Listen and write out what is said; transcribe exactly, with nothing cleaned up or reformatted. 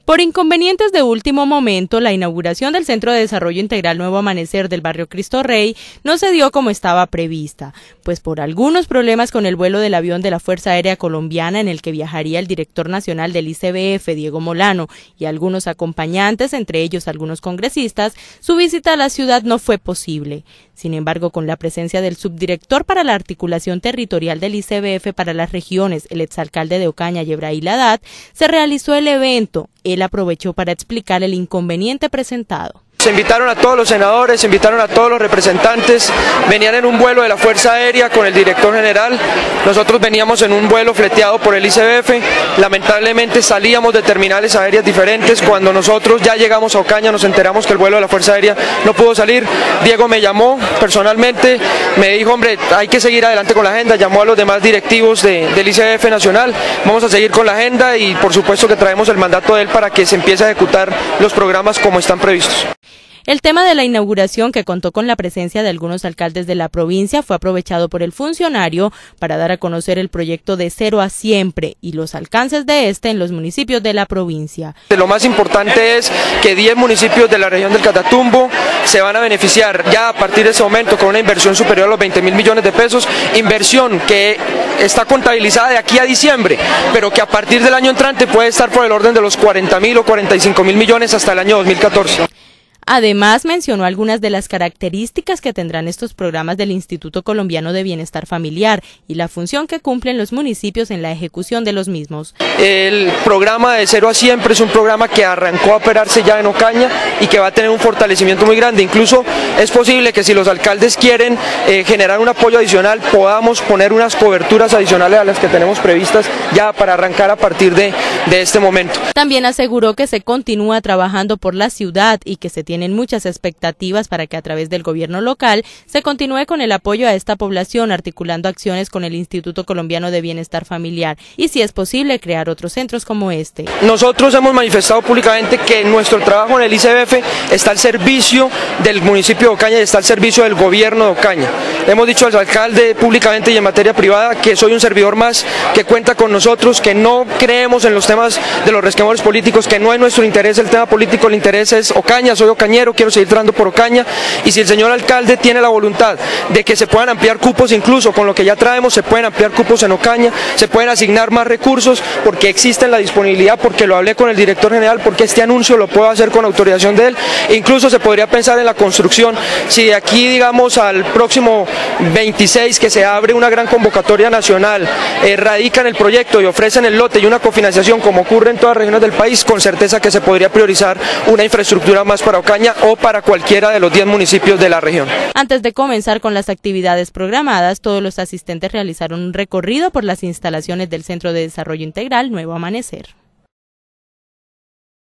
Por inconvenientes de último momento, la inauguración del Centro de Desarrollo Integral Nuevo Amanecer del barrio Cristo Rey no se dio como estaba prevista, pues por algunos problemas con el vuelo del avión de la Fuerza Aérea Colombiana en el que viajaría el director nacional del I C B F, Diego Molano, y algunos acompañantes, entre ellos algunos congresistas, su visita a la ciudad no fue posible. Sin embargo, con la presencia del subdirector para la articulación territorial del I C B F para las regiones, el exalcalde de Ocaña, Yebrail Haddad, se realizó el evento. Él aprovechó para explicar el inconveniente presentado. Se invitaron a todos los senadores, se invitaron a todos los representantes, venían en un vuelo de la Fuerza Aérea con el director general, nosotros veníamos en un vuelo fleteado por el I C B F, lamentablemente salíamos de terminales aéreas diferentes, cuando nosotros ya llegamos a Ocaña nos enteramos que el vuelo de la Fuerza Aérea no pudo salir. Diego me llamó personalmente, me dijo, hombre, hay que seguir adelante con la agenda, llamó a los demás directivos de, del I C B F nacional, vamos a seguir con la agenda y por supuesto que traemos el mandato de él para que se empiece a ejecutar los programas como están previstos. El tema de la inauguración, que contó con la presencia de algunos alcaldes de la provincia, fue aprovechado por el funcionario para dar a conocer el proyecto de Cero a Siempre y los alcances de este en los municipios de la provincia. Lo más importante es que diez municipios de la región del Catatumbo se van a beneficiar ya a partir de ese momento con una inversión superior a los veinte mil millones de pesos, inversión que está contabilizada de aquí a diciembre, pero que a partir del año entrante puede estar por el orden de los cuarenta mil o cuarenta y cinco mil millones hasta el año dos mil catorce. Además, mencionó algunas de las características que tendrán estos programas del Instituto Colombiano de Bienestar Familiar y la función que cumplen los municipios en la ejecución de los mismos. El programa de Cero a Siempre es un programa que arrancó a operarse ya en Ocaña y que va a tener un fortalecimiento muy grande. Incluso es posible que si los alcaldes quieren eh, generar un apoyo adicional, podamos poner unas coberturas adicionales a las que tenemos previstas ya para arrancar a partir de, de este momento. También aseguró que se continúa trabajando por la ciudad y que se tiene Tienen muchas expectativas para que a través del gobierno local se continúe con el apoyo a esta población, articulando acciones con el Instituto Colombiano de Bienestar Familiar y, si es posible, crear otros centros como este. Nosotros hemos manifestado públicamente que nuestro trabajo en el I C B F está al servicio del municipio de Ocaña y está al servicio del gobierno de Ocaña. Hemos dicho al alcalde públicamente y en materia privada que soy un servidor más, que cuenta con nosotros, que no creemos en los temas de los resquemores políticos, que no es nuestro interés el tema político, el interés es Ocaña, soy Ocaña. Quiero seguir entrando por Ocaña y si el señor alcalde tiene la voluntad de que se puedan ampliar cupos, incluso con lo que ya traemos se pueden ampliar cupos en Ocaña, se pueden asignar más recursos porque existe la disponibilidad, porque lo hablé con el director general, porque este anuncio lo puedo hacer con autorización de él, e incluso se podría pensar en la construcción, si de aquí digamos al próximo veintiséis que se abre una gran convocatoria nacional, eh, radican el proyecto y ofrecen el lote y una cofinanciación como ocurre en todas las regiones del país, con certeza que se podría priorizar una infraestructura más para Ocaña o para cualquiera de los diez municipios de la región. Antes de comenzar con las actividades programadas, todos los asistentes realizaron un recorrido por las instalaciones del Centro de Desarrollo Integral Nuevo Amanecer.